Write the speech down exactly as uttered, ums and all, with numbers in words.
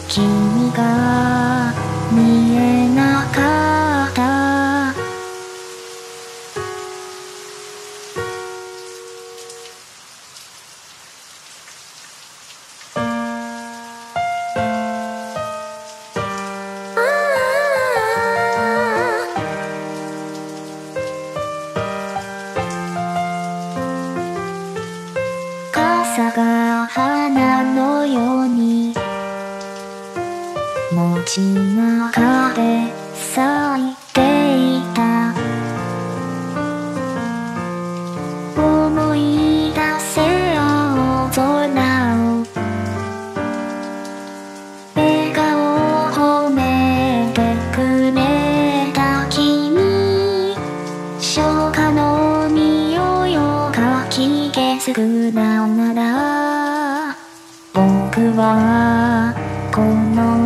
君が見えなかった。傘が花のように街中で咲いていた。思い出せ青空を、笑顔を褒めてくれた君。初夏の匂いをかき消すぐらいなら、僕はこの